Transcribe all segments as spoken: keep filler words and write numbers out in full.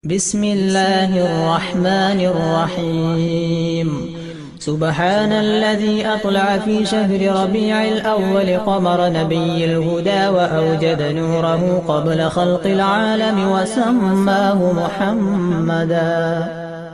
بسم الله الرحمن الرحيم. سبحان الذي أطلع في شهر ربيع الأول قمر نبي الهدى وأوجد نوره قبل خلق العالم وسماه محمدا،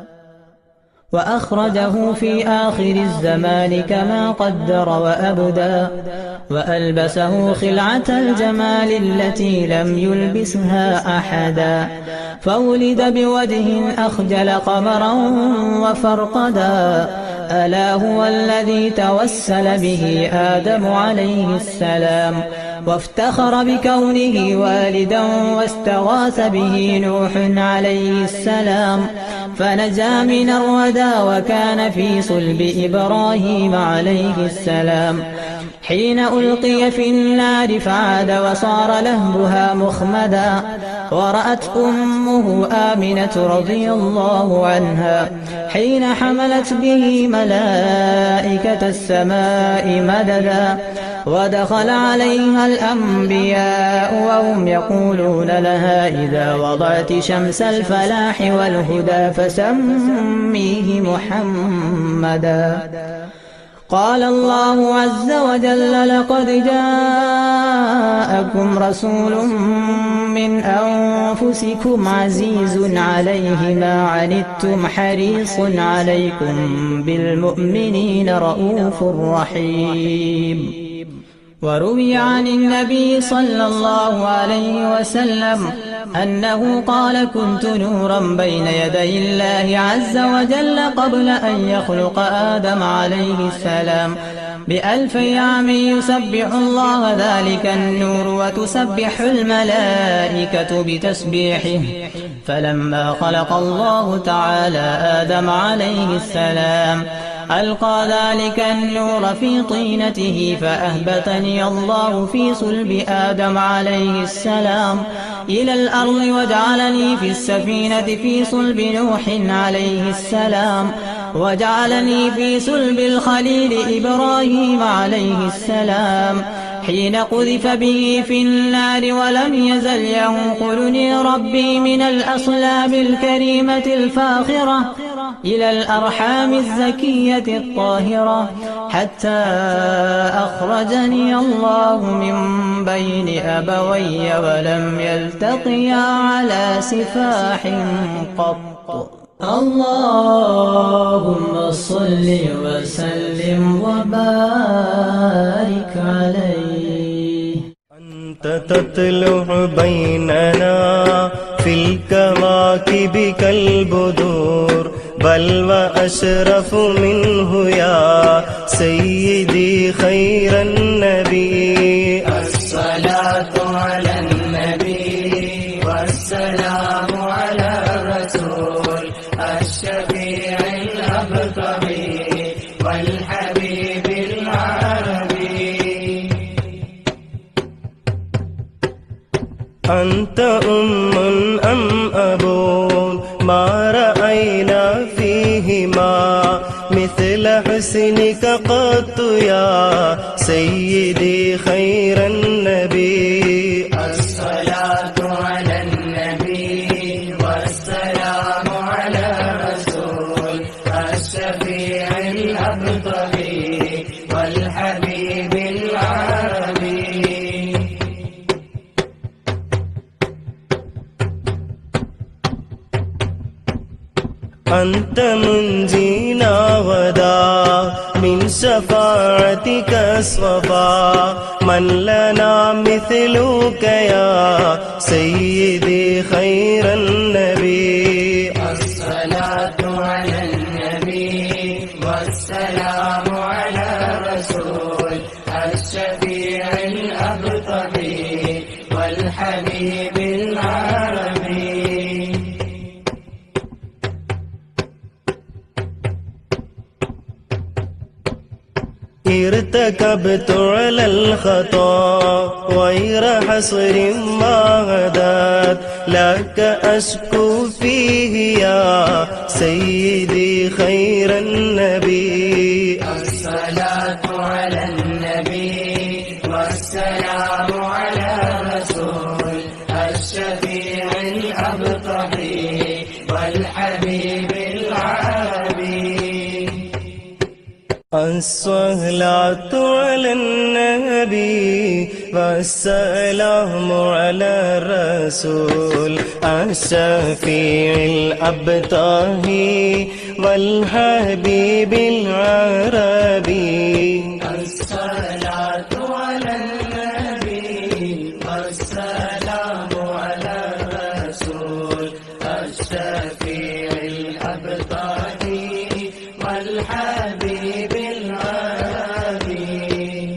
وأخرجه في آخر الزمان كما قدر وأبدى، وألبسه خلعة الجمال التي لم يلبسها أحدا، فولد بوجه أخجل قمرا وفرقدا، ألا هو الذي توسل به آدم عليه السلام، وافتخر بكونه والدا، واستغاث به نوح عليه السلام، فنجا من الردى وكان في صلب إبراهيم عليه السلام، حين ألقي في النار فعاد وصار لهبها مخمدا، ورأت أمه آمنة رضي الله عنها حين حملت به ملائكة السماء مددا، ودخل عليها الأنبياء وهم يقولون لها إذا وضعت شمس الفلاح والهدى فسميه محمدا. قال الله عز وجل: لقد جاءكم رسول من أنفسكم عزيز عليه ما عنتم حريص عليكم بالمؤمنين رؤوف رحيم. وروي عن النبي صلى الله عليه وسلم أنه قال: كنت نورا بين يدي الله عز وجل قبل أن يخلق آدم عليه السلام بألفي عام، يسبح الله ذلك النور وتسبح الملائكة بتسبيحه، فلما خلق الله تعالى آدم عليه السلام ألقى ذلك النور في طينته، فأهبطني الله في صلب آدم عليه السلام إلى الأرض، وجعلني في السفينة في صلب نوح عليه السلام، وجعلني في صلب الخليل إبراهيم عليه السلام حين قذف به في النار، ولم يزل ينقلني ربي من الأصلاب الكريمة الفاخرة إلى الأرحام الزكية الطاهرة، حتى أخرجني الله من بين أبوي ولم يلتقيا على سفاح قط. اللهم صل وسلم وبارك عليه. أنت تطلع بيننا في الكواكب كالبدور، بل وأشرف منه يا سيدي خير النبي. الصلاة على النبي والسلام على الرسول الشفيع الأبطبي والحبيب العربي. أنت أم أم أبو ما رأينا فيهما مثل حسنك قط يا سيدي خير النبي. الصلاة على النبي والسلام على الرسول الشفيع الأبطبي والحبيب العربي. أنت منجينا غدا من شفاعتك الصفا، من لنا مثلك يا سيدي خير النبي. الصلاة على النبي والسلام على الرسول الشفيع الأبطبي والحبيب العربي. ارتكبت على الخطا غير حصر ما غدت لك أشكو فيه يا سيدي خير النبي. الصلاة على النبي والسلام على الرسول الشفيع الأبطحي والحبيب العربي. الصلاة على النبي والسلام على الرسول الشفيع الأبطاهي والحبيب العربي. الصلاة على النبي والسلام على الرسول الشفيع الأبطاهي والحبيب العربي.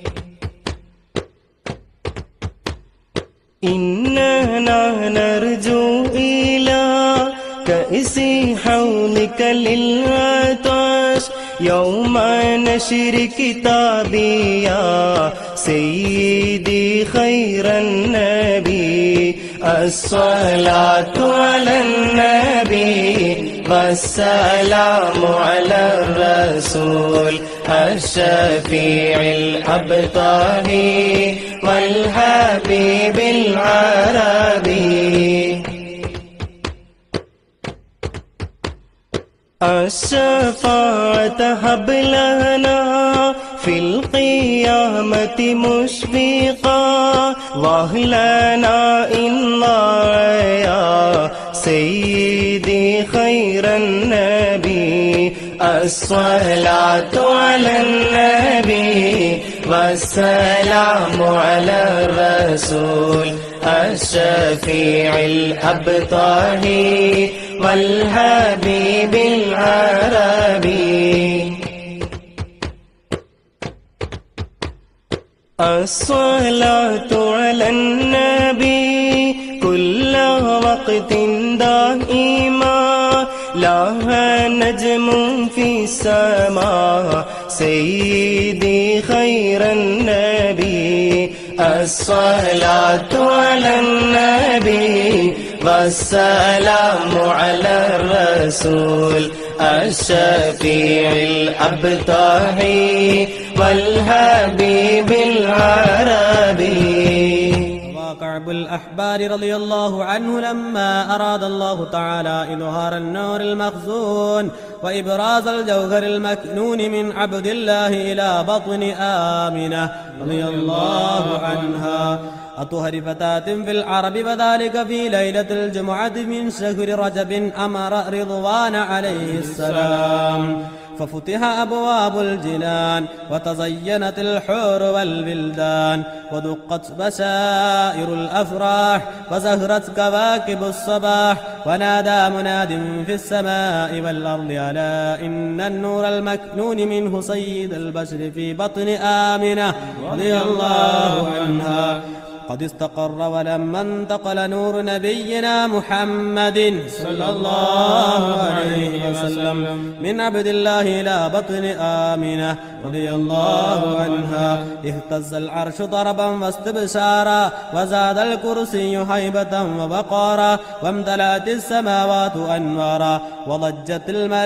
إننا نرجو إلى كأس حولك للعطش يوم نشر كتابي يا سيدي خير النبي. الصلاة على النبي والسلام على الرسول الشفيع الأبطاهي والحبيب العربي. الشفاعة هب لنا في القيامة مشفقا واهلنا إلا يا سيدي خير النبي. الصلاة على النبي والسلام على الرسول الشفيع الأبطاهي والحبيب العربي. الصلاة على النبي كل وقت دائما لها نجم في السماء سيدي خير النبي. الصلاة على النبي والسلام على الرسول الشفيع الأبطاهي والحبيب العربي. كعب الأحبار رضي الله عنه لما أراد الله تعالى إظهار النور المخزون وإبراز الجوهر المكنون من عبد الله إلى بطن آمنة رضي الله عنها أطهر فتاة في العرب وذلك في ليلة الجمعة من شهر رجب أمر رضوان عليه السلام ففتح أبواب الجنان وتزينت الحور والبلدان ودقت بشائر الأفراح وزهرت كواكب الصباح ونادى مناد في السماء والأرض ألا إن النور المكنون منه سيد البشر في بطن آمنة رضي الله عنها قد استقر ولما انتقل نور نبينا محمد صلى الله عليه وسلم من عبد الله إلى بطن آمنة رضي الله عنها اهتز العرش ضربا واستبشارا وزاد الكرسي هيبة ووقارا وامتلأت السماوات أنوارا وضجت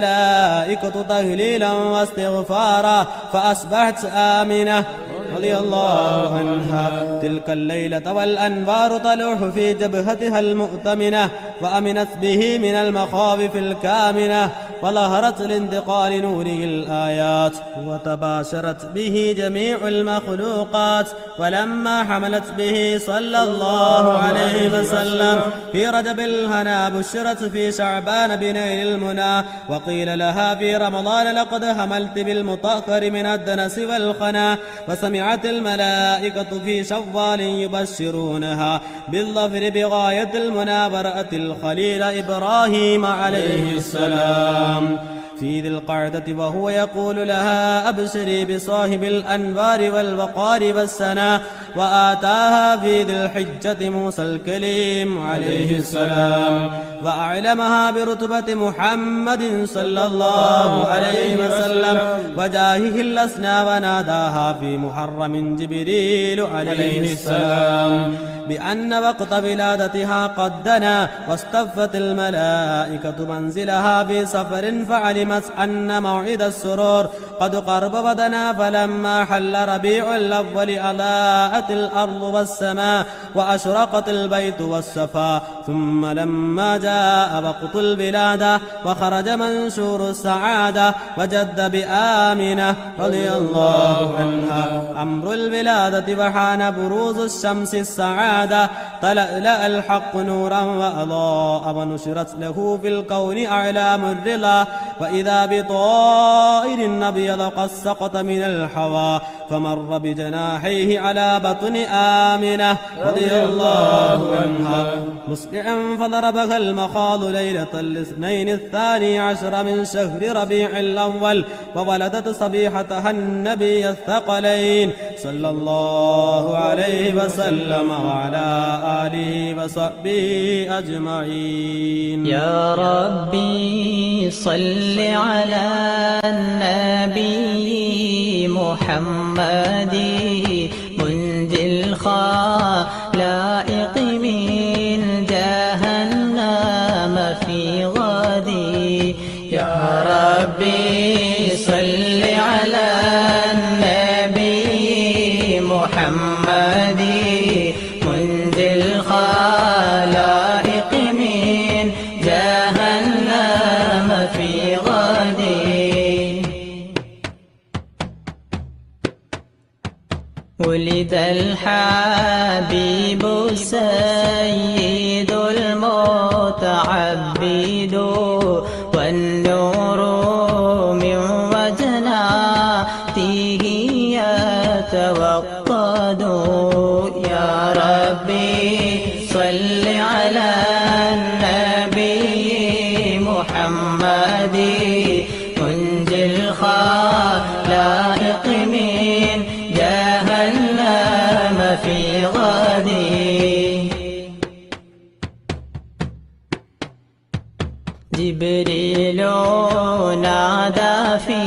الملائكة تهليلا واستغفارا فأصبحت آمنة رضي الله عنها تلك الليلة والأنوار تلوح في جبهتها المؤتمنة وأمنت به من المخاوف الكامنة وظهرت لانتقال نوره الآيات وتباشرت به جميع المخلوقات ولما حملت به صلى الله عليه وسلم في رجب الهنا بشرت في شعبان بنيل المنى وقيل لها في رمضان لقد هملت بالمطهر من الدنس والخنا وسمعت الملائكة في شوال يبشرونها بالظفر بغاية المنى ورأت الخليل إبراهيم عليه السلام في ذي القعدة وهو يقول لها أبشري بصاحب الأنبار والوقار والسنا وآتاها في ذي الحجة موسى الكليم عليه السلام وأعلمها برتبة محمد صلى الله عليه وسلم وجاهه الأسنى وناداها في محرم جبريل عليه السلام بأن وقت ولادتها قد دنا واستفت الملائكة منزلها في سفر فعلمت أن موعد السرور قد قرب ودنا فلما حل ربيع الأول أضاء وأضاءت الأرض والسماء وأشرقت البيت والصفا. ثم لما جاء وقت الولادة وخرج منشور السعادة وجد بآمنة رضي الله عنها أمر الولادة وحان بروز الشمس السعادة تلألأ الحق نورا وأضاء ونشرت له في الكون أعلام الرضا. وإذا بطائر أبيض قد سقط من الحوى فمر بجناحيه على بطن آمنة رضي الله عنها مسرعا فضربها المخاض ليلة الاثنين الثاني عشر من شهر ربيع الأول وولدت صبيحتها النبي الثقلين صلى الله عليه وسلم وعلى آله وصحبه أجمعين. يا ربي صل على النبي محمد منجي الخلائق من جهنم في غدي. يا ربي صل على النبي محمد منجي الخلائق من جهنم في غدي. ولد الحبيب السيد المتعبد والنور من وجناته يتوقد. يا ربي صل على النبي محمد منجي الخلائق من جهنم في غدي. جبريل نادى في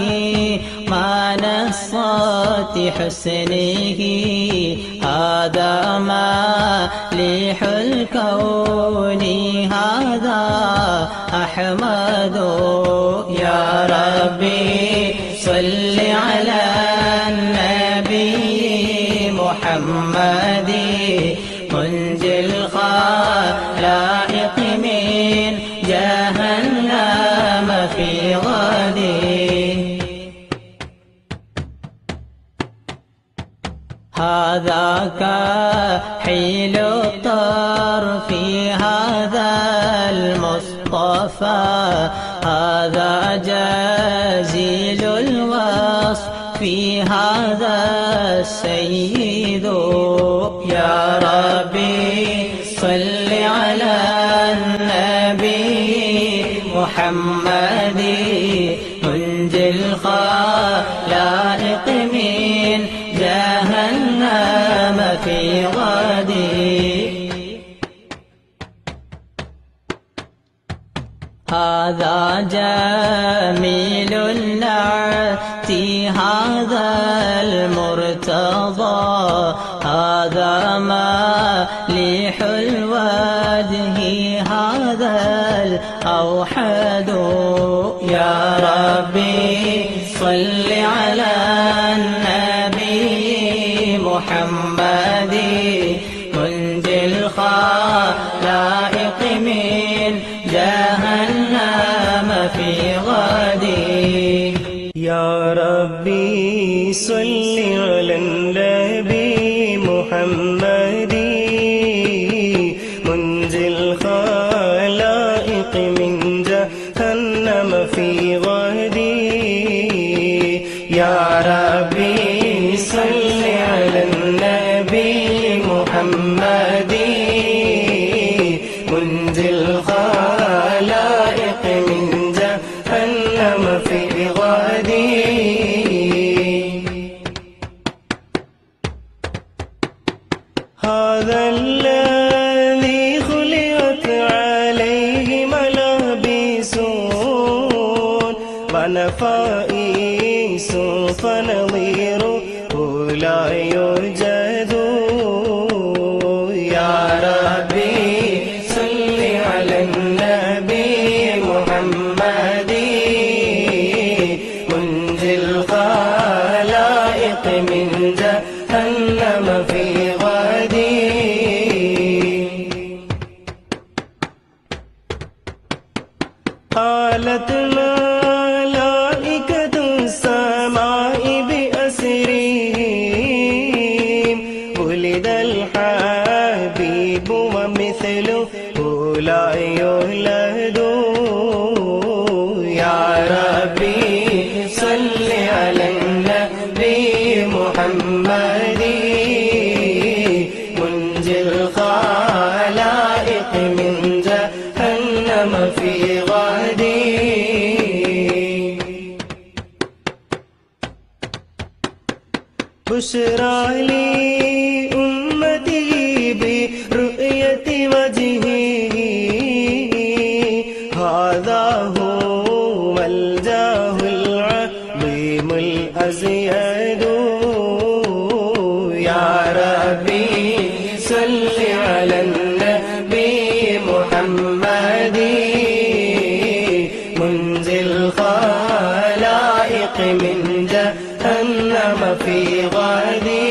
منصات حسنه هذا مالح الكون هذا أحمد. يا ربي صل على النبي محمد منجي الخلائق من جهنم في غدي. هذا كحيل الطرف هذا المصطفى هذا جزيل الوصف في هذا السيد. يا ربي صل على النبي محمد منجي الخلائق من جهنم في غدي. هذا جميل النعت هذا المرتضى هذا مالح الوجه هذا الأوحد. يا ربي صل على النبي محمد منجي الخلائق من جهنم في غدي. يا ربي صل على النبي محمد منجي الخلائق من جهنم في غدي. يا ربي صل على النبي محمد منجي الخلائق من جهنم في غدي. هذا الذي خلقت عليه ملابس ونفائس فنظيره لا يوجد. يا ربي صل على النبي محمد منجي الخلائق من جهنم في حالت ملائكة السماء بأسرهم ولد الحبيب ومثله لا يولد يا ربي صل على النبي محمد منجي الخلائق من جهنم في غدي بشرى لي أمتي برؤية وجهه هذا هو الجاه العظيم الأزيد يا ربي صل على النبي محمد منزل الخلائق من جهنم في غدي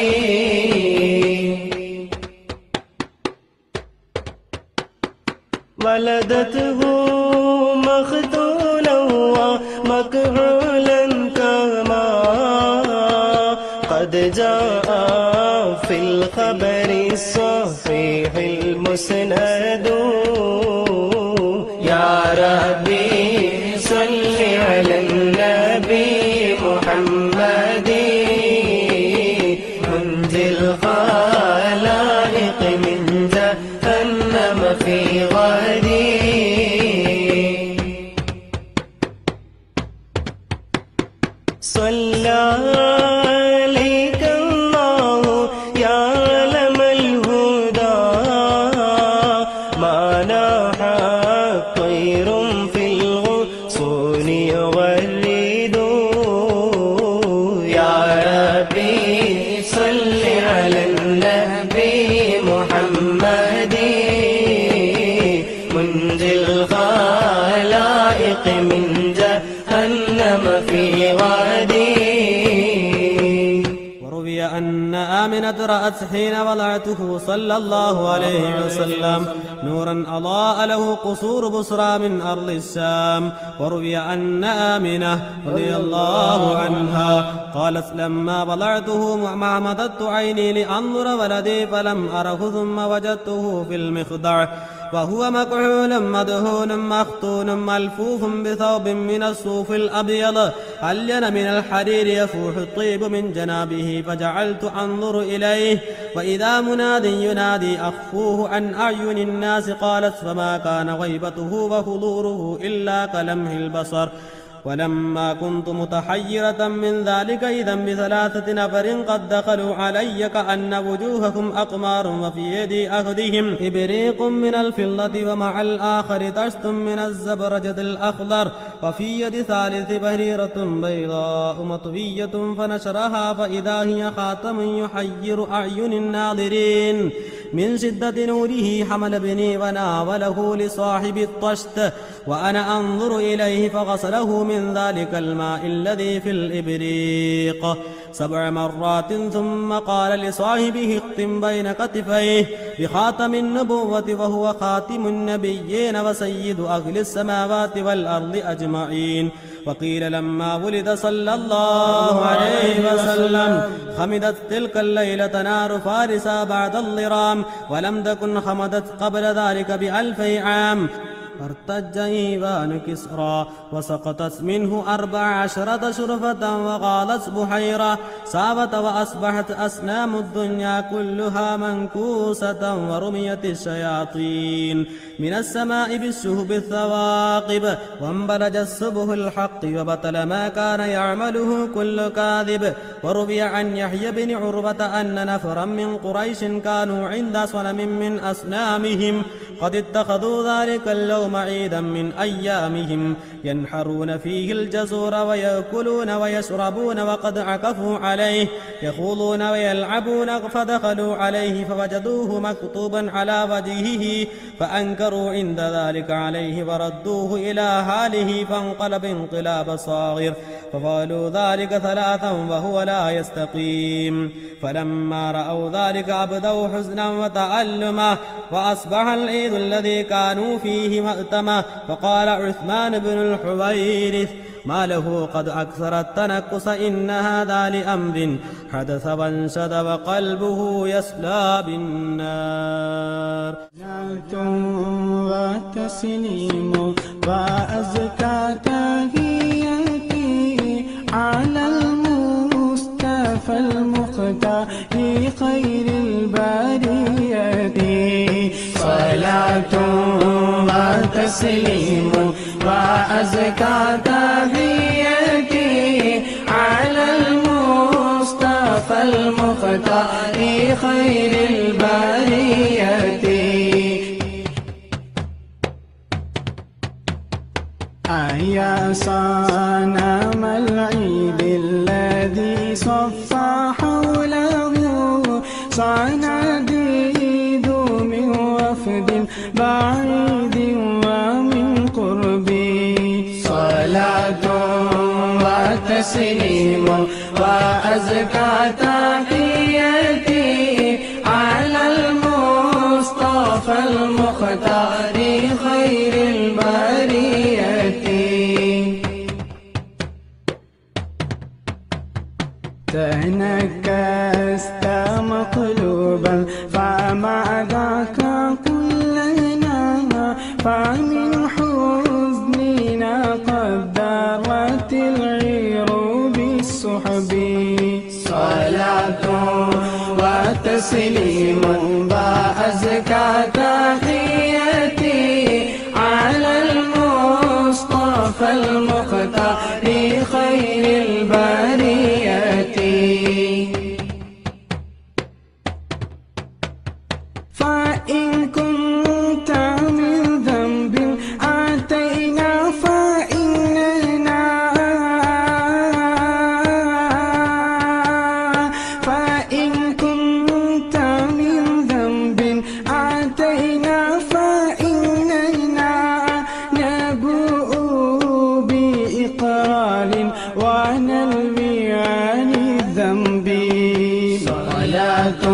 ولدته مختولا ومكحولا كما قد جاء في الخبر الصحيح المسند يا ربي صل على النبي محمد منجي الخلائق من جهنم في غدي صلى عليك الله يا علم الهدى ما ناح طير في الغصون يغرد يا ربي صل على النبي محمد منجي الخلائق من جهنم في غدي وروي أن آمنة رأت حين وضعته صلى الله عليه وسلم نورا أضاء له قصور بصرى من أرض الشام. وروي أن آمنة رضي الله عنها قالت لما بلعته ما مددت عيني لأنظر ولدي فلم أره ثم وجدته في المخدع وهو مكحول مدهون مختون ملفوف بثوب من الصوف الأبيض علن من الحرير يفوح الطيب من جنابه فجعلت أنظر إليه وإذا مناد ينادي أخفوه عن أعين الناس. قالت فما كان غيبته وحضوره إلا كلمح البصر. ولما كنت متحيرة من ذلك إذا بثلاثة نفر قد دخلوا علي كأن وجوههم أقمار وفي يدي أحدهم إبريق من الفضة ومع الآخر طشت من الزبرجد الأخضر وفي يد ثالث بريرة بيضاء مطوية فنشرها فإذا هي خاتم يحير أعين الناظرين. من شدة نوره حمل ابني وناوله لصاحب الطشت وأنا أنظر إليه فغسله من ذلك الماء الذي في الإبريق سبع مرات ثم قال لصاحبه اختم بين كتفيه بخاتم النبوة وهو خاتم النبيين وسيد أهل السماوات والأرض أجمعين. وقيل لما ولد صلى الله عليه وسلم خمدت تلك الليلة نار فارسا بعد الضرام ولم تكن خمدت قبل ذلك بألفي عام. فارتج إيوان كسرى وسقطت منه أربع عشرة شرفة وقالت بحيرة سابت وأصبحت أسنام الدنيا كلها منكوسة ورميت الشياطين من السماء بالشهب الثواقب وانبلج السبه الحق وبطل ما كان يعمله كل كاذب. وروي عن يحيى بن عروة أن نفرا من قريش كانوا عند صنم من أصنامهم قد اتخذوا ذلك اللوم عيدا من أيامهم ينحرون فيه الجزور ويأكلون ويشربون وقد عكفوا عليه يخوضون ويلعبون فدخلوا عليه فوجدوه مكتوبا على وجهه فأنكروا عند ذلك عليه وردوه إلى حاله فانقلب انقلاب صاغر فقالوا ذلك ثلاثا وهو لا يستقيم. فلما رأوا ذلك أبدوا حزنا وتألما وأصبح العيد الذي كانوا فيه مأتمة. فقال عثمان بن الحويرث: ما له قد أكثر التنكس، إن هذا لأمر حدث وانشد وقلبه يسلى بالنار. وتسليم وأزكى تحياتي على المصطفى المختار خير البرية. صلاة وتسليم وأزكى تحياتي على المصطفى المختار خير البرية. يا صنم العيد الذي صفى حوله صناديد من وفد بعيد ومن قرب. صلاة وتسليم وأزكى تحياتي على المصطفى المختار خير البرية. تنكست مقلوبا فما ذاك كلنا، فمن حزننا قد دارت العير بالسحب. صلاة وتسليم وأزكى تحياتي على المصطفى المختار خير البرية. فإن كنت من ذنب أتينا فإننا فإن كنت من ذنب أتينا فإننا نبوء بإقرار ونلوي عن الذنب. صلاة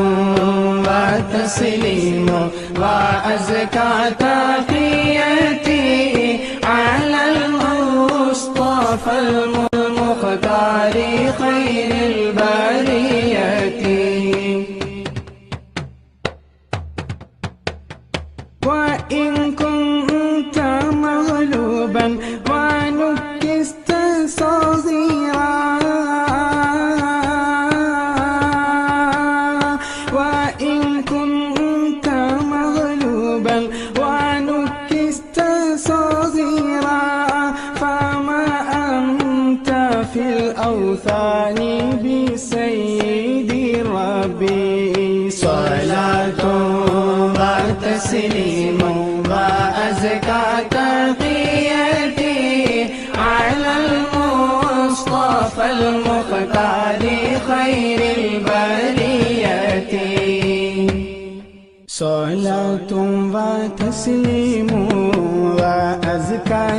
وتسليم وأزكى تحياتي على المصطفى المختار خير البرية. وإن كنت مغلوبا ونكست صغيرا، وإن كنت مغلوبا ونكست صغيرا، فما أنت في الأوثان بسيد ربي. صلاة وتسليم وأزكى تحياتي على المصطفى المختار خير البرية. صلاة وتسليم وأزكى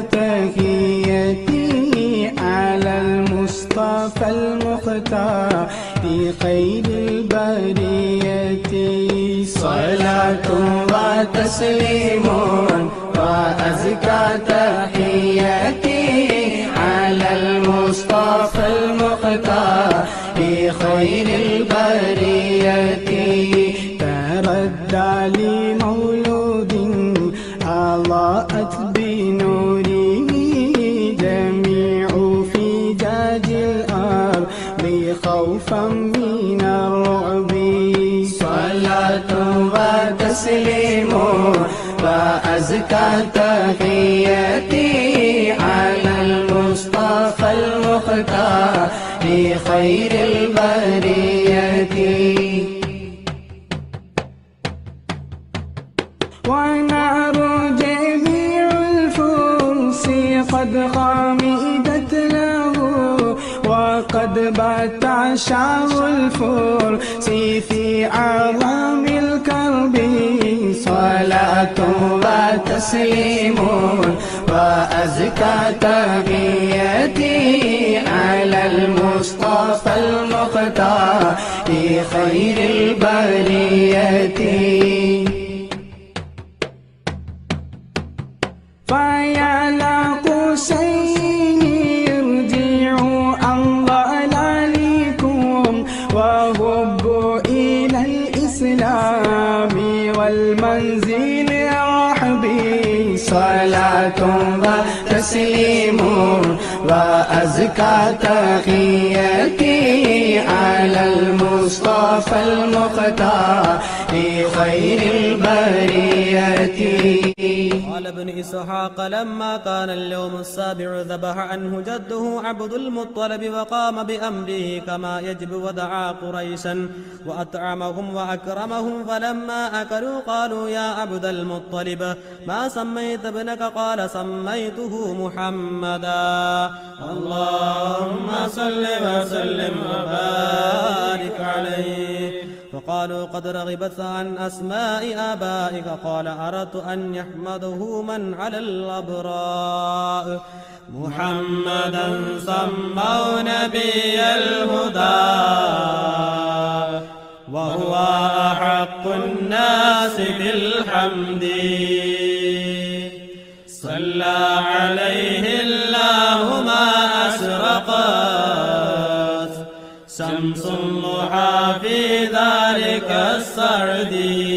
تحياتي على المصطفى المختار خير البرية. صلاة وتسليم وأزكى تحياتي على المصطفى المختار خير البرية. تردى لمولود أضاءت بنوره جميع فجاج الأرض خوفا من الرعب. صلاة وتسليم وأزكى تحياتي على المصطفى المختار خير البرية. ونار جميع الفرس قد خمدت له، وقد بات عشاء الفرس في أعظم الكرب. صلاة وتسليم وأزكى تحياتي على المصطفى المختار خير البرية. فيا لقوسين ارجعوا أنظر لكم وهبوا إلى الإسلام والمنزل رحبي صلاة وتسليم وأزكى تحياتي على المصطفى المختار خير البرية. قال ابن إسحاق لما كان اليوم السابع ذبح عنه جده عبد المطلب وقام بأمره كما يجب ودعا قريشا وأطعمهم وأكرمهم فلما أكلوا قالوا يا عبد المطلب ما سميت ابنك؟ قال سميته محمدا. اللهم صل وسلم وبارك عليه. فقالوا قد رغبت عن أسماء آبائك. قال أردت أن يحمده من على الأبراء. محمدا سموا نبي الهدى وهو أحق الناس بالحمد. صلى عليه الله ما أشرقت شمس الضحى في ذلك السعد.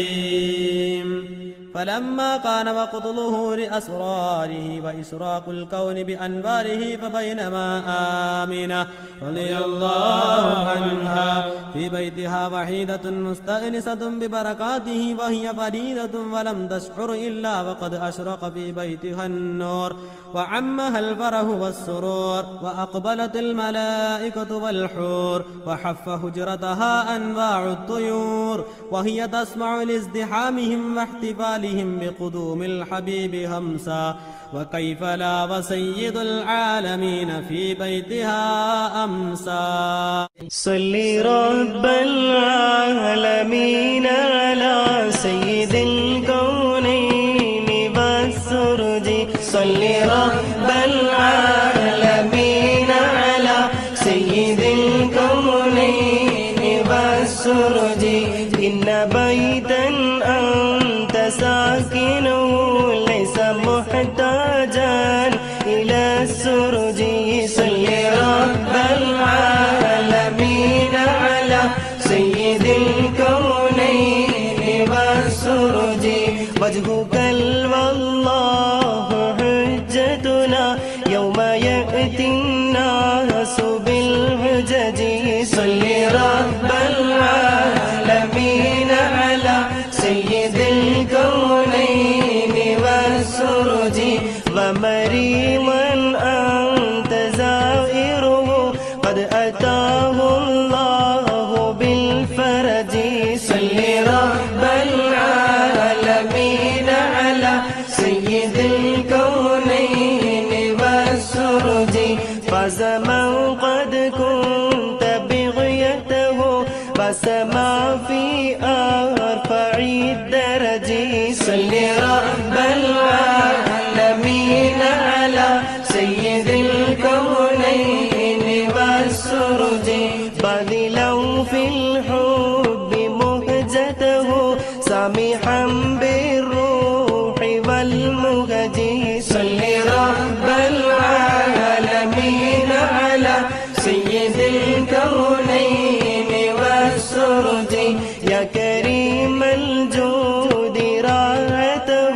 فلما كان وقت ظهور أسراره وإشراق الكون بأنواره فبينما آمنة رضي الله عنها في بيتها وحيدة مستأنسة ببركاته وهي فريدة ولم تشعر إلا وقد أشرق في بيتها النور وعمها الفرح والسرور وأقبلت الملائكة والحور وحف هجرتها أنواع الطيور وهي تسمع لازدحامهم واحتفالهم بقدوم الحبيب همسا. وكيف لا وسيد العالمين في بيتها أمسى. صل رب العالمين على سيد الكونين والسرج. صل رب العالمين على سيد الكونين والسرج. إن بيتا أنت ساكنه ليس محتاجا إلى السرج. صل رب العالمين على سيد الكونين والسرج. وجهك والله حجتنا يوم يأتي الناس بالحجج. صل رب العالمين على سيد الكونين والسرج. ومريضا أنت زائره قد أتاه الله بالفرج. صل رب العالمين على سيد الكونين والسرج. فزمن قد كنت بغيته فسمع في أرفع الدرج. صل رب العالمين على سيد الكونين والسرج. بذلا في الحب مهجته سامحا بالروح والمهج. صل رب العالمين على سيد الكونين والسرج. يا كريم الجود راحته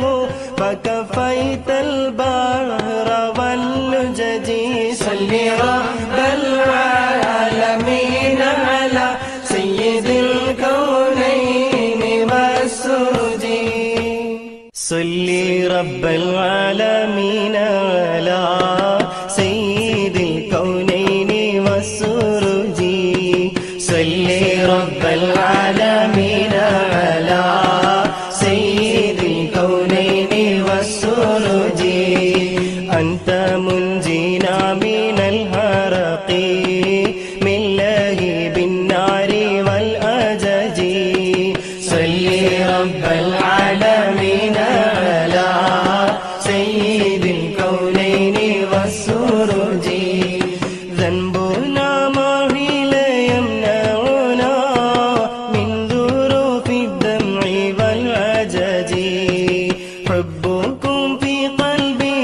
فكفيت البحر واللجج. صل رب العالمين على سيد الكونين والسرج. صل رب العالمين على سيد الكونين والسرج. صل رب العالمين على سيد الكونين والسرج. أنت منجينا من الحرق من لهيب النار والأجج. صل رب العالمين على سيد الكونين والسرج. ذنبنا ما حيل يمنعنا من ذروف الدمع والعجج. حبكم في قلبي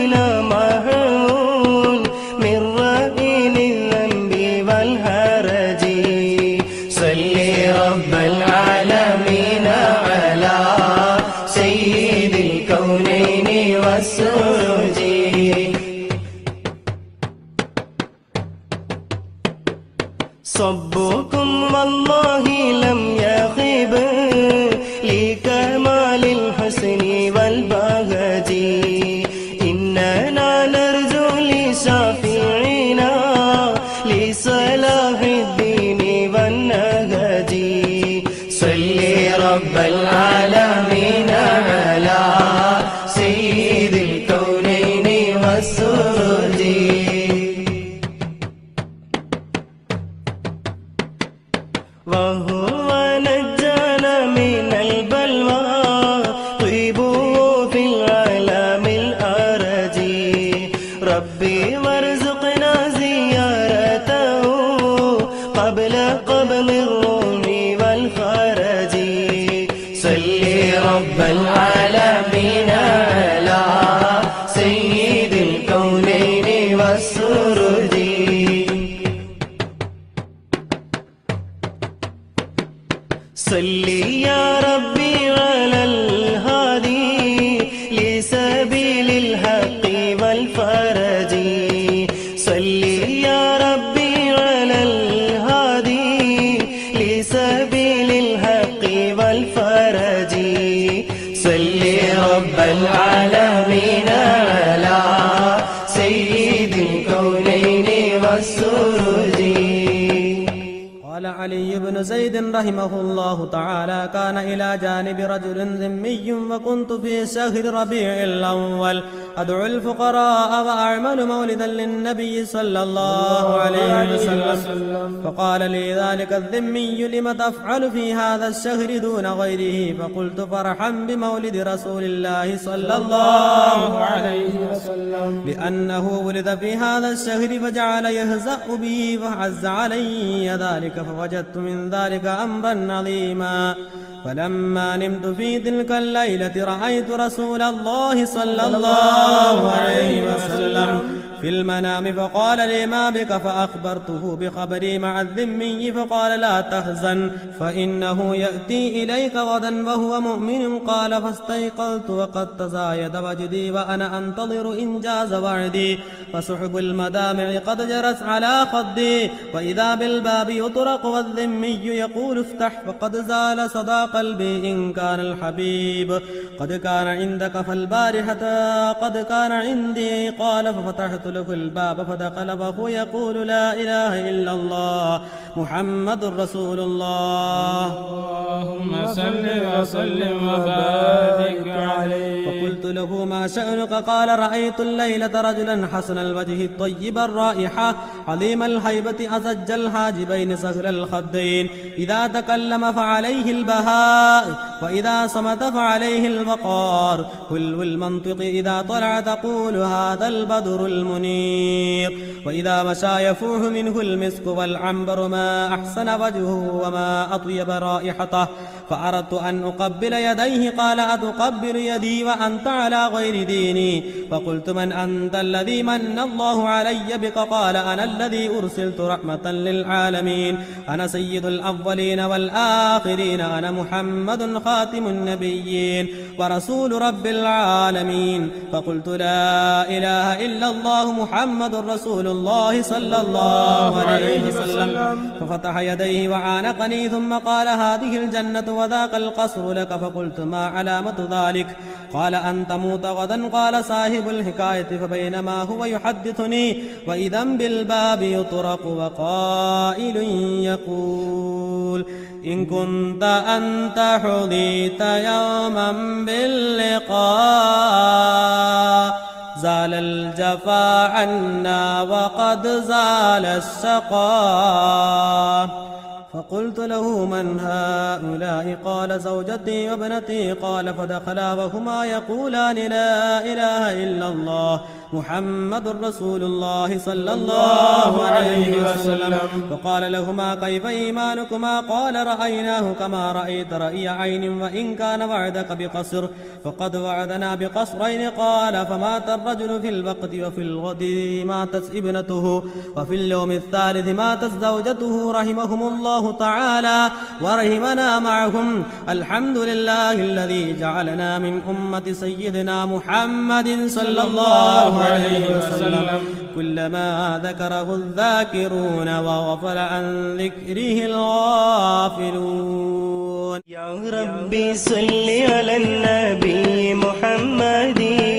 صبكم والله لم يخب لكمال الحسن والبهج إننا نرجو لشافعنا لصلاح الدين والنهج صل رب العالمين على سيد الكونين والسرج وهو نجانا من البلوى طيبه في العالم الأرج ربي وارزقنا زيارته قبل قبل الروم والخرج صل رب العالمين على سيد الكونين والسرج صل يا ربي على الهادي لسبيل الحق والفرج صل يا ربي على الهادي لسبيل الحق والفرج صل رب العالمين على سيد الكونين والسرج. قال علي بن زيد رحمه الله تعالى كان إلى جانب رجل ذمي وكنت في شهر ربيع الأول أدعو الفقراء وأعمل مولدا للنبي صلى الله عليه وسلم فقال لي ذلك الذمي لم تفعل في هذا الشهر دون غيره فقلت فرحا بمولد رسول الله صلى الله عليه وسلم لأنه ولد في هذا الشهر فجعل يهزأ بي فعز علي ذلك فوجدت من ذلك أمرا عظيما فلما نمت في تلك الليلة رأيت رسول الله صلى الله عليه وسلم في المنام فقال لي ما بك فأخبرته بخبري مع الذمي فقال لا تحزن فإنه يأتي إليك غدا وهو مؤمن قال فاستيقظت وقد تزايد وجدي وأنا أنتظر إنجاز وعدي فسحب المدامع قد جرت على خدي وإذا بالباب يطرق والذمي يقول افتح فقد زال صدى قلبي إن كان الحبيب قد كان عندك فالبارحة قد كان عندي قال ففتحت له الباب فدخل وهو يقول لا إله إلا الله محمد رسول الله اللهم صل وسلم وبارك عليه فقلت له ما شأنك قال رأيت الليلة رجلا حسن الوجه الطيب الرائحة عظيم الهيبة أزج الحاجبين صغر الخدين إذا تكلم فعليه البهاء وإذا صمت فعليه الوقار كل المنطق إذا طلع تقول هذا البدر المنير وإذا مشى يفوح منه المسك والعنبر ما أحسن وجهه وما أطيب رائحته فأردت أن أقبل يديه قال أتقبل يدي وأنت على غير ديني فقلت من أنت الذي من الله علي بك قال أنا الذي أرسلت رحمة للعالمين أنا سيد الأولين والآخرين أنا محمد خاتم النبيين ورسول رب العالمين فقلت لا إله إلا الله محمد رسول الله صلى الله عليه وسلم ففتح يديه وعانقني ثم قال هذه الجنة وذاك القصر لك فقلت ما علامة ذلك قال أن تموت غدا قال صاحب الحكاية فبينما هو يحدثني وإذا بالباب يطرق وقائل يقول إن كنت أنت حظيت يوما باللقاء زال الجفا عنا وقد زال الشقاء فقلت له من هؤلاء قال زوجتي وابنتي قال فدخلا وهما يقولان لا إله إلا الله محمد رسول الله صلى الله عليه وسلم فقال لهما كيف إيمانكما قال رأيناه كما رأيت رأي عين وإن كان وعدك بقصر فقد وعدنا بقصرين قال فمات الرجل في الوقت وفي الغد ماتت ابنته وفي اليوم الثالث ماتت زوجته رحمهم الله تعالى ورحمنا معهم الحمد لله الذي جعلنا من أمة سيدنا محمد صلى الله عليه وسلم كلما ذكره الذاكرون وغفل عن ذكره الغافلون. يا ربي صل على النبي محمد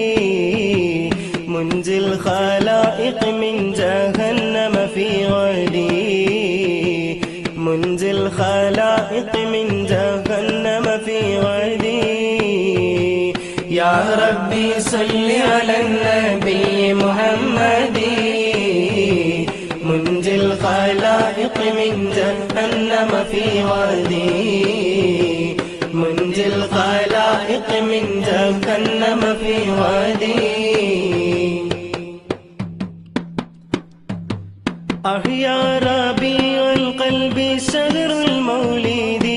منجي الخلائق من جهنم في غدي منجي الخلائق من جهنم في غدي. يا ربي صل على النبي محمد منجي الخلائق من جهنم في غدي منجي الخلائق من جهنم في غدي. أحيا ربيع القلب شهر المولد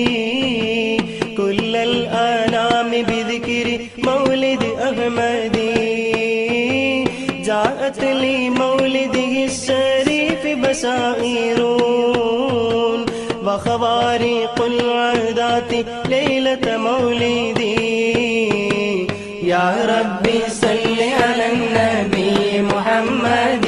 كل الأنام بذكر مولد أحمد. جاءت لمولده الشريف بشائر وخوارق العادات ليلة مولدي. يا ربي صل على النبي محمد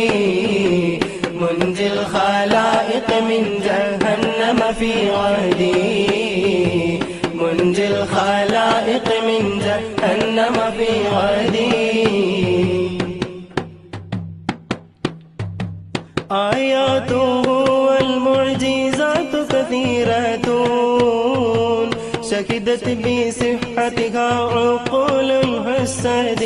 منجي الخلائق من جهنم في غدي منجي الخلائق من جهنم في غدي. آياته والمعجزات كثيرة شهدت بصحتها عقول الحسد.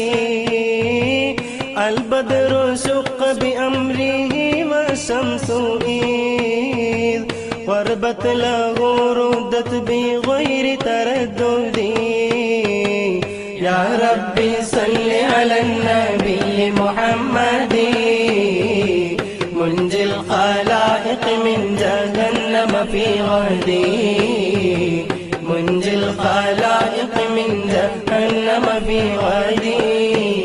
البدر شق بأمره والشمس إذ غربت له ردت بغير تردد. يا ربي صل على النبي محمد منجي الخلائق من جهنم في غدي منجي الخلائق من جهنم في غدي.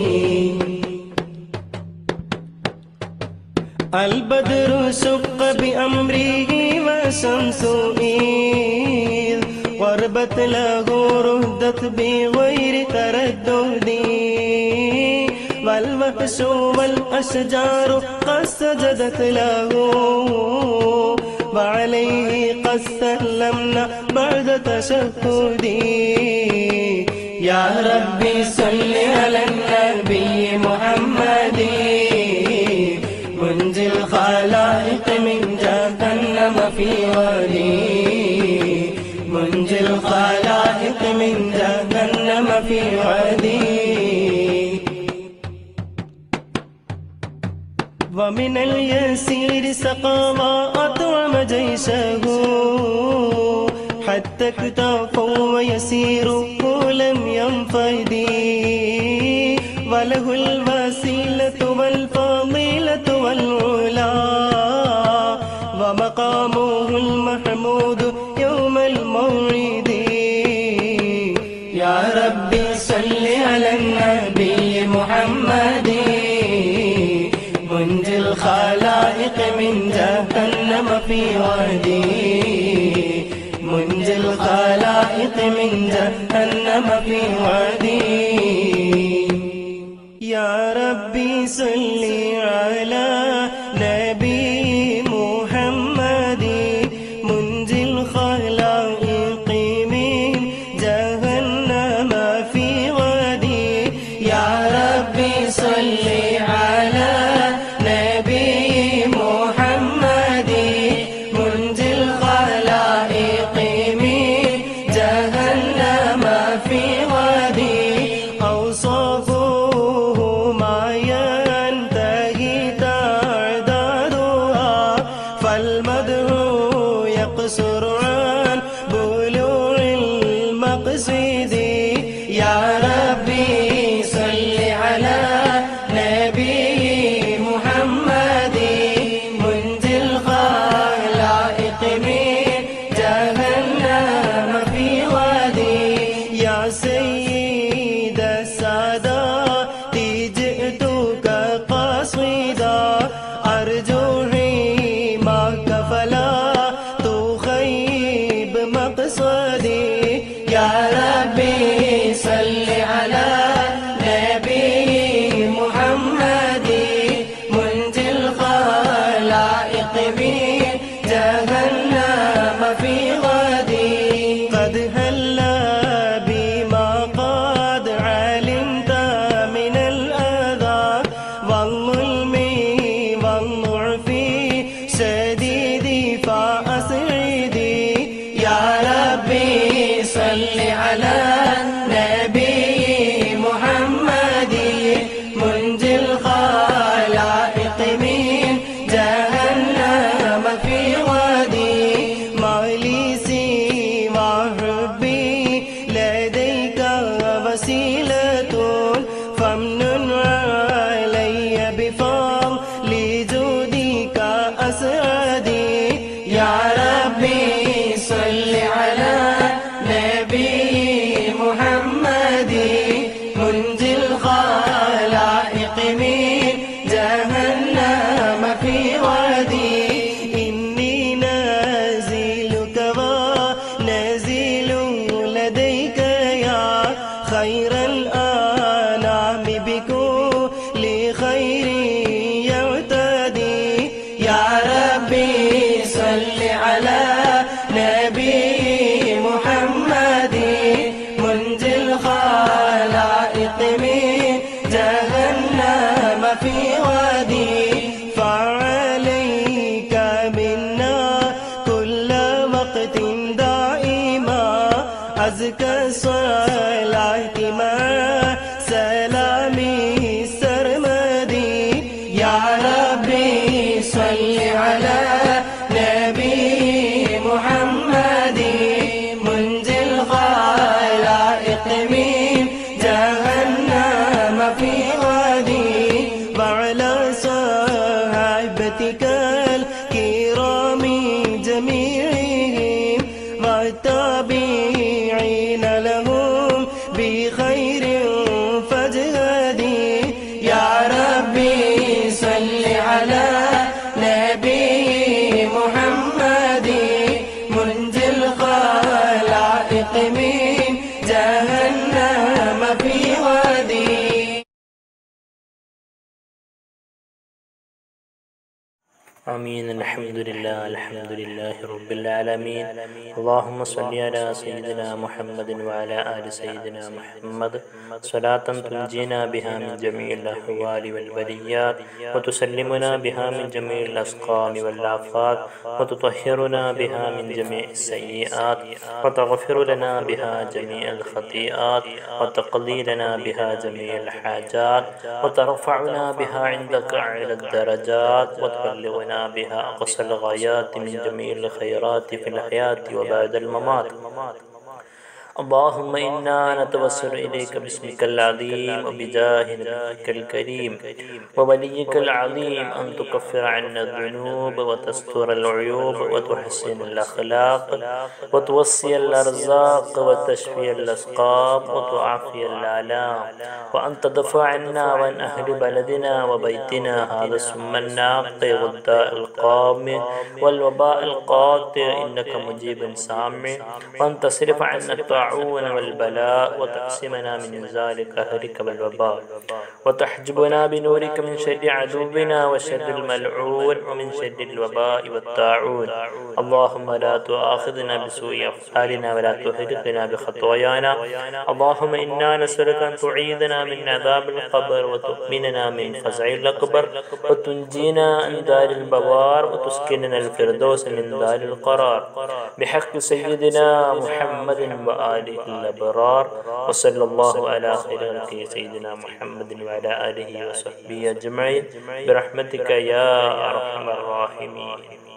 البدر شق بأمره والشمس إذ غربت له ردت بغير تردد. والوحش والأشجار قد سجدت له وعليه قد سلمنا بعد تشهدي. يا ربي صل على النبي محمد منجي الخلائق من جهنم في غدي منجي الخلائق من جهنم في غدي. ومن اليسير سقى وأطعم جيشه حتى اكتفوا ويسيره لم ينفد. وله الوسيلة والفضيلة والعلا ومقامه المحمود يوم الموعد. يا ربي صل على النبي محمد منجي الخلائق من جهنم في غدي منجي الخلائق من جهنم في غدي. يا ربي صل على نبي محمد منجي الخلائق من جهنم في غدي. يا ربي صل على نبي محمد منجي الخلائق من جهنم في غدي. أوصافه ما ينتهي جهنم في وادي إني نازلك ونازل لديك يا خير الأنعام بكل خير يعتدي يا ربي صل على نبي محمد منجي الخلائق من جهنم في وادي فعليك منا كل وقت دائما أزكى الصلاة مع سلامي السرمدي يا ربي صل على نبي محمد منجي الخلائق من جهنم في غدي وعلى صحابتك الكرام جميعهم والتابعين لهم بخير فاجهدي يا ربي صل على نبي محمد منجي الخلائق من جهنم في وادي آمين. الحمد لله الحمد لله رب العالمين. اللهم صل على سيدنا محمد وعلى آل سيدنا محمد صلاة تنجينا بها من جميع الأحوال والبليات وتسلمنا بها من جميع الأسقام والآفات وتطهرنا بها من جميع السيئات وتغفر لنا بها جميع الخطيئات وتقضي لنا بها جميع الحاجات وترفعنا بها عندك أعلى الدرجات وتبلغنا بها أقصى الغايات من جميع الخيرات في الحياة وبعد الممات. اللهم إنا نتوسل إليك باسمك العظيم وبجاه نبيك الكريم ووليك العظيم أن تكفر عنا الذنوب وتستر العيوب وتحسن الأخلاق وتوسي الأرزاق وتشفي الأسقام وتعافي الآلام وأن تدفع عنا وعن أهل بلدنا وبيتنا هذا السم الناقع والداء القامع والوباء القاطع إنك مجيب سامع وأن تصرف عنا الطاعون والبلاء وتقسمنا من ذلك أهلك والوباء وتحجبنا بنورك من شر عدونا وشر الملعون ومن شر الوباء والطاعون. اللهم لا تؤاخذنا بسوء أفعالنا ولا تهلكنا بخطايانا. اللهم إنا نسألك أن تعيذنا من عذاب القبر وتؤمننا من فزع الأكبر وتنجينا عن دار البوار وتسكننا الفردوس من دار القرار بحق سيدنا محمد وآله الأبرار وصلى الله على خير خلقه سيدنا محمد وعلى آله وصحبه أجمعين برحمتك يا أرحم الراحمين.